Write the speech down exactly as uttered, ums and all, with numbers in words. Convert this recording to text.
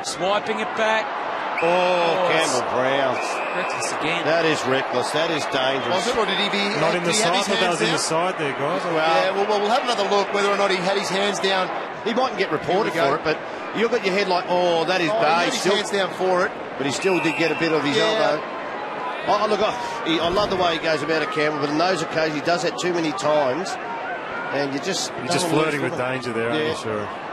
Swiping it back. Oh, oh Campbell Brown. Reckless again. That is reckless. That is dangerous. Was it, or did he be... Not in the side, but that was down? in the side there, guys. Well, yeah, well, well, we'll have another look whether or not he had his hands down. He mightn't get reported for it, but you've got your head like, oh, that is oh, bad. He had his still, hands down for it. But he still did get a bit of his yeah. elbow. Oh, look, I, he, I love the way he goes about it, Campbell, but in those occasions he does that too many times, and you just... You're just flirting with danger there, yeah. aren't you, sure?